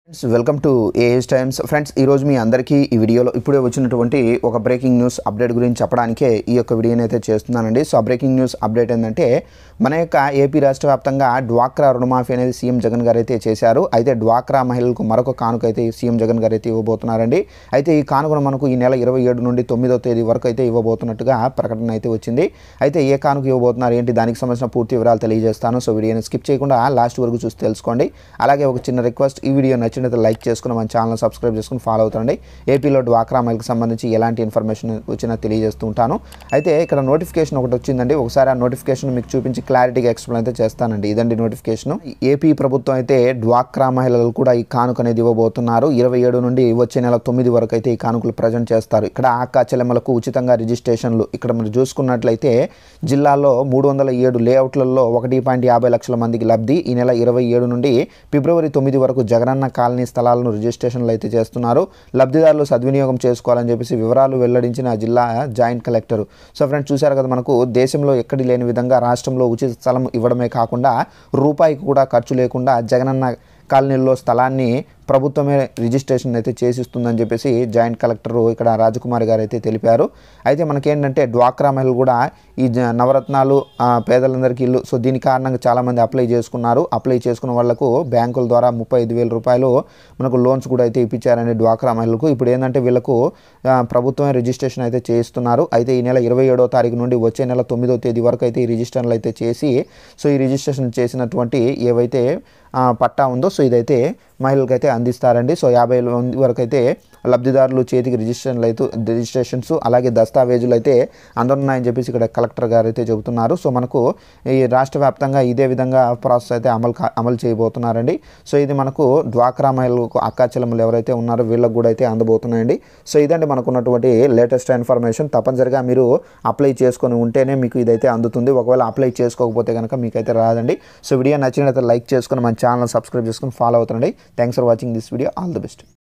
Welcome to A S times friends ఈ రోజు మీ అందరికీ ఈ వీడియోలో ఇప్పుడే వచ్చినటువంటి ఒక బ్రేకింగ్ న్యూస్ అప్డేట్ గురించి చెప్పడానికే ఈ యొక్క వీడియోని అయితే చేస్తున్నానండి. సో ఆ బ్రేకింగ్ న్యూస్ అప్డేట్ ఏంటంటే మన యొక్క ఏపీ రాష్ట్ర వ్యాప్తంగా డ్వాక్రా రుణమాఫీ అనేది సీఎం జగన్ గారు అయితే చేశారు. అయితే డ్వాక్రా మహిళలకు మరొక కానుక అయితే సీఎం జగన్ గారు అయితే ఇవ్వబోతున్నారండి. అయితే ఈ కానుకను మనకు ఈ నెల 27 నుండి 9వ తేదీ వరకు అయితే ఇవ్వబోతున్నట్టుగా ప్రకటన అయితే వచ్చింది. అయితే ఏ కానుక ఇవ్వబోతున్నారు ఏంటి దానికి సంబంధించిన పూర్తి వివరాలు తెలియజేస్తాను. సో వీడియోని స్కిప్ చేయకుండా లాస్ట్ వరకు చూసి తెలుసుకోండి. అలాగే ఒక చిన్న రిక్వెస్ట్, ఈ వీడియో నచ్చినట్లయితే లైక్ చేసుకుని మన ఛానల్ సబ్స్క్రైబ్ చేసుకుని ఫాలో అవుతుండండి. ఏపీలో డ్వాక్రా మహిళలకు సంబంధించి ఎలాంటి ఇన్ఫర్మేషన్ వచ్చినా తెలియజేస్తూ ఉంటాను. అయితే ఇక్కడ నోటిఫికేషన్ ఒకటి వచ్చిందండి. ఒకసారి ఆ నోటిఫికేషన్ మీకు చూపించి క్లారిటీగా ఎక్స్ప్లెయిన్ అయితే చేస్తానండి. ఇదండి నోటిఫికేషన్. ఏపీ ప్రభుత్వం అయితే డ్వాక్రా మహిళలు కూడా ఈ కానుక అనేది ఇవ్వబోతున్నారు. 27 నుండి వచ్చే నెల 9 వరకు అయితే ఈ కానుకలు ప్రజెంట్ చేస్తారు. ఇక్కడ అక్క చెల్లెమ్మలకు ఉచితంగా రిజిస్ట్రేషన్లు ఇక్కడ మీరు చూసుకున్నట్లయితే జిల్లాలో 307 లేఅవుట్లలో 1.50 లక్షల మందికి లబ్ధి. ఈ నెల 27 నుండి ఫిబ్రవరి 9 వరకు జగనన్న కాలనీ స్థలాలను రిజిస్ట్రేషన్లు అయితే చేస్తున్నారు. లబ్ధిదారులు సద్వినియోగం చేసుకోవాలని చెప్పేసి వివరాలు వెల్లడించిన జిల్లా జాయింట్ కలెక్టర్. సో ఫ్రెండ్స్ చూశారు కదా, మనకు దేశంలో ఎక్కడి లేని విధంగా రాష్ట్రంలో ఉచిత స్థలం ఇవ్వడమే కాకుండా రూపాయికి కూడా ఖర్చు లేకుండా జగనన్న కాలనీల్లో స్థలాన్ని ప్రభుత్వమే రిజిస్ట్రేషన్ అయితే చేసిస్తుందని చెప్పేసి జాయింట్ కలెక్టర్ ఇక్కడ రాజకుమారి గారు అయితే తెలిపారు. అయితే మనకేంటంటే డ్వాక్రా మహిళలు కూడా ఈ నవరత్నాలు పేదలందరికీ ఇల్లు, సో దీని కారణంగా చాలామంది అప్లై చేసుకున్నారు. అప్లై చేసుకున్న వాళ్లకు బ్యాంకుల ద్వారా 35,000 రూపాయలు మనకు లోన్స్ కూడా అయితే ఇప్పించారండి డ్వాక్రా మహిళలకు. ఇప్పుడు ఏంటంటే వీళ్ళకు ప్రభుత్వమే రిజిస్ట్రేషన్ అయితే చేయిస్తున్నారు. అయితే ఈ నెల 27వ తారీఖు నుండి వచ్చే నెల 9వ తేదీ వరకు అయితే ఈ రిజిస్ట్రేషన్లు అయితే చేసి, సో ఈ రిజిస్ట్రేషన్ చేసినటువంటి ఏవైతే పట్టా ఉందో సో ఇదైతే మహిళలకైతే అందిస్తారండి. సో 50 మంది వరకు అయితే లబ్ధిదారులు చేతికి రిజిస్ట్రేషన్స్ అలాగే దస్తావేజులు అయితే అందనున్నాయని చెప్పేసి ఇక్కడ కలెక్టర్ గారు అయితే చెబుతున్నారు. సో మనకు ఈ రాష్ట్ర వ్యాప్తంగా ఇదే విధంగా ప్రాసెస్ అయితే అమలు చేయబోతున్నారండి. సో ఇది మనకు డ్వాక్రా మహిళలకు అక్కా చెల్లెమ్మలు ఎవరైతే ఉన్నారో వీళ్ళకు కూడా అయితే అందబోతున్నాయండి. సో ఇదండి మనకు ఉన్నటువంటి లేటెస్ట్ ఇన్ఫర్మేషన్. తప్పనిసరిగా మీరు అప్లై చేసుకొని ఉంటేనే మీకు ఇదైతే అందుతుంది. ఒకవేళ అప్లై చేసుకోకపోతే కనుక మీకైతే రాదండి. సో వీడియో నచ్చినట్లయితే లైక్ చేసుకొని మన ఛానల్ సబ్స్క్రైబ్ చేసుకొని ఫాలో అవుతుండండి. Thanks for watching this video. All the best.